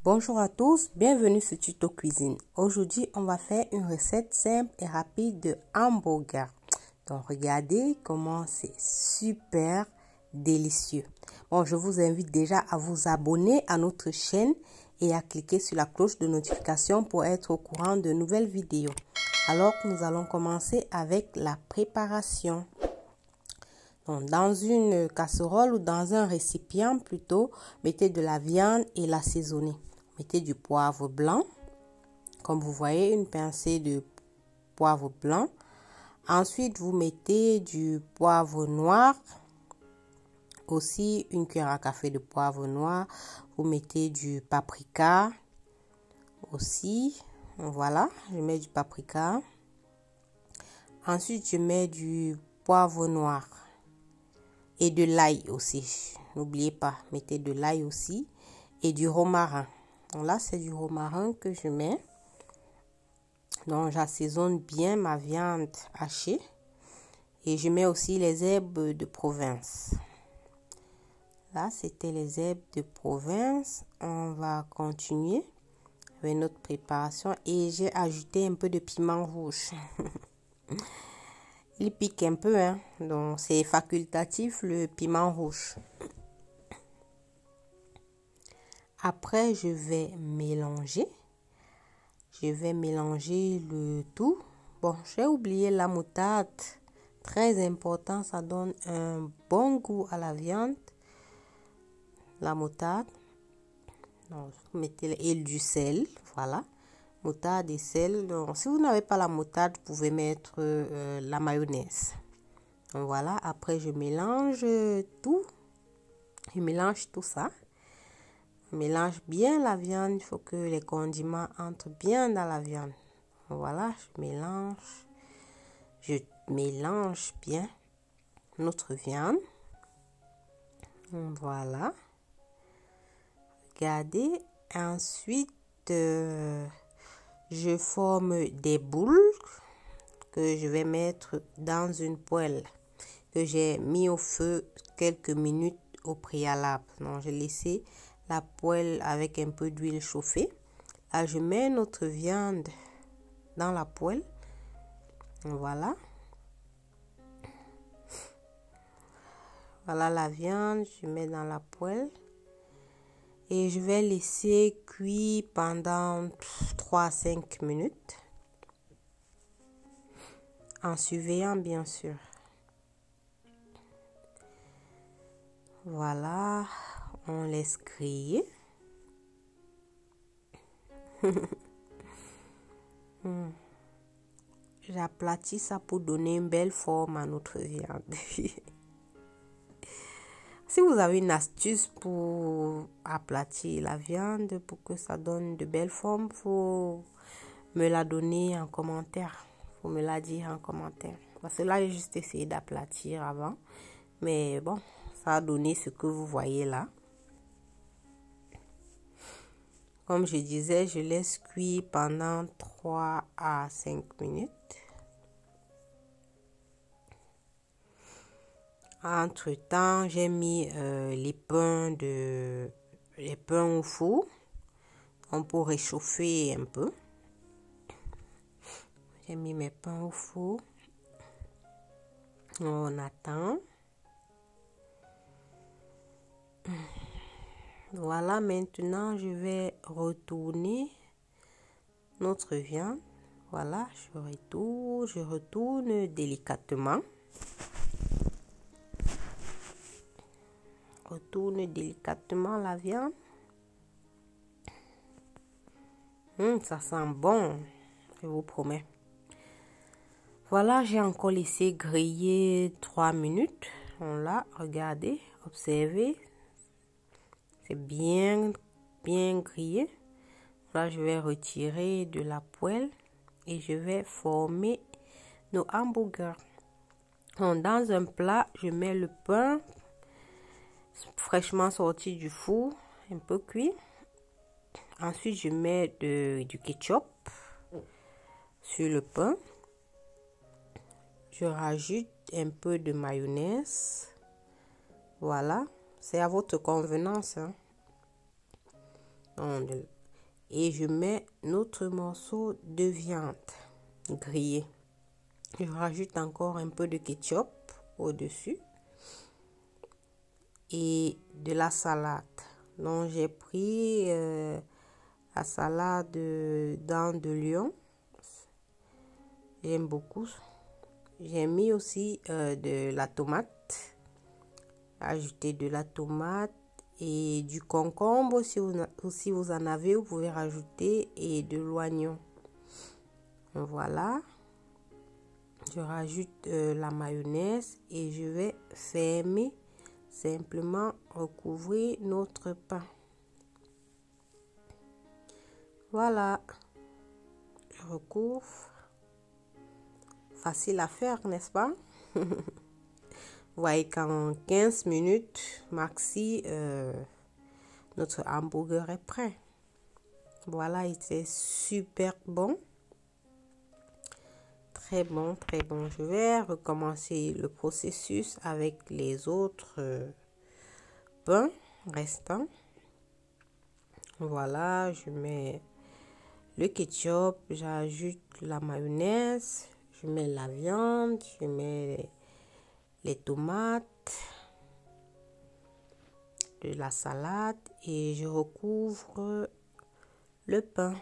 Bonjour à tous, bienvenue sur Tuto Cuisine. Aujourd'hui, on va faire une recette simple et rapide de hamburger. Donc, regardez comment c'est super délicieux. Bon, je vous invite déjà à vous abonner à notre chaîne et à cliquer sur la cloche de notification pour être au courant de nouvelles vidéos. Alors, nous allons commencer avec la préparation. Donc, dans une casserole ou dans un récipient plutôt, mettez de la viande et l'assaisonnez. Mettez du poivre blanc, comme vous voyez, une pincée de poivre blanc. Ensuite, vous mettez du poivre noir, aussi une cuillère à café de poivre noir. Vous mettez du paprika aussi. Voilà, je mets du paprika. Ensuite, je mets du poivre noir et de l'ail aussi. N'oubliez pas, mettez de l'ail aussi et du romarin. Donc là, c'est du romarin que je mets. Donc, j'assaisonne bien ma viande hachée. Et je mets aussi les herbes de province. Là, c'était les herbes de province. On va continuer avec notre préparation. Et j'ai ajouté un peu de piment rouge. Il pique un peu, hein. Donc, c'est facultatif, le piment rouge. Après, je vais mélanger. Je vais mélanger le tout. Bon, j'ai oublié la moutarde. Très important, ça donne un bon goût à la viande. La moutarde. Donc, vous mettez et du sel. Voilà. Moutarde et sel. Donc, si vous n'avez pas la moutarde, vous pouvez mettre la mayonnaise. Donc, voilà. Après, je mélange tout. Je mélange tout ça. Je mélange bien la viande. Il faut que les condiments entrent bien dans la viande. Voilà. Je mélange. Je mélange bien notre viande. Voilà. Regardez. Ensuite, je forme des boules que je vais mettre dans une poêle que j'ai mis au feu quelques minutes au préalable. Donc, j'ai laissé la poêle avec un peu d'huile chauffée. Là, je mets notre viande dans la poêle. Voilà. Voilà la viande, je mets dans la poêle. Et je vais laisser cuire pendant 3 à 5 minutes. En surveillant bien sûr. Voilà, on laisse griller. J'aplatis ça pour donner une belle forme à notre viande. Si vous avez une astuce pour aplatir la viande, pour que ça donne de belles formes, il faut me la donner en commentaire. Il faut me la dire en commentaire. Parce que là, j'ai juste essayé d'aplatir avant. Mais bon, ça a donné ce que vous voyez là. Comme je disais, je laisse cuire pendant 3 à 5 minutes. Entre-temps, j'ai mis les pains au four. On peut réchauffer un peu. J'ai mis mes pains au four. On attend. Voilà, maintenant je vais retourner notre viande. Voilà, je retourne délicatement. Retourne délicatement la viande. Ça sent bon, je vous promets. Voilà, j'ai encore laissé griller 3 minutes. On l'a, regardez, observez. C'est bien grillé. Là, je vais retirer de la poêle et je vais former nos hamburgers. Donc, dans un plat, je mets le pain fraîchement sorti du four, un peu cuit. Ensuite, je mets du ketchup sur le pain. Je rajoute un peu de mayonnaise. Voilà, c'est à votre convenance, hein. Et je mets notre morceau de viande grillée. Je rajoute encore un peu de ketchup au-dessus et de la salade. Donc j'ai pris la salade dents de lion. J'aime beaucoup. J'ai mis aussi de la tomate. Ajouter de la tomate et du concombre. Si vous en avez, vous pouvez rajouter et de l'oignon. Voilà. Je rajoute la mayonnaise et je vais fermer, simplement recouvrir notre pain. Voilà. Je recouvre. Facile à faire, n'est-ce pas? Vous voyez qu'en 15 minutes maxi, notre hamburger est prêt. Voilà, il était super bon. Très bon, très bon. Je vais recommencer le processus avec les autres pains restants. Voilà, je mets le ketchup, j'ajoute la mayonnaise, je mets la viande, je mets les tomates, de la salade et je recouvre le pain.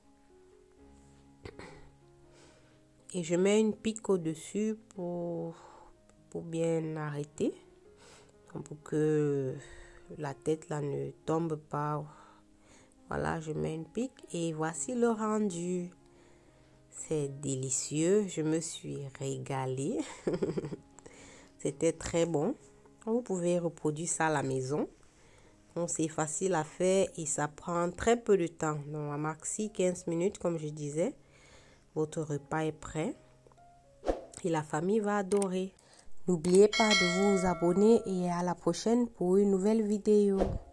Et je mets une pique au-dessus pour bien arrêter, pour que la tête là ne tombe pas. Voilà, je mets une pique et voici le rendu. C'est délicieux, je me suis régalée. C'était très bon. Vous pouvez reproduire ça à la maison. C'est facile à faire et ça prend très peu de temps. Donc, à maxi 15 minutes, comme je disais, votre repas est prêt et la famille va adorer. N'oubliez pas de vous abonner et à la prochaine pour une nouvelle vidéo.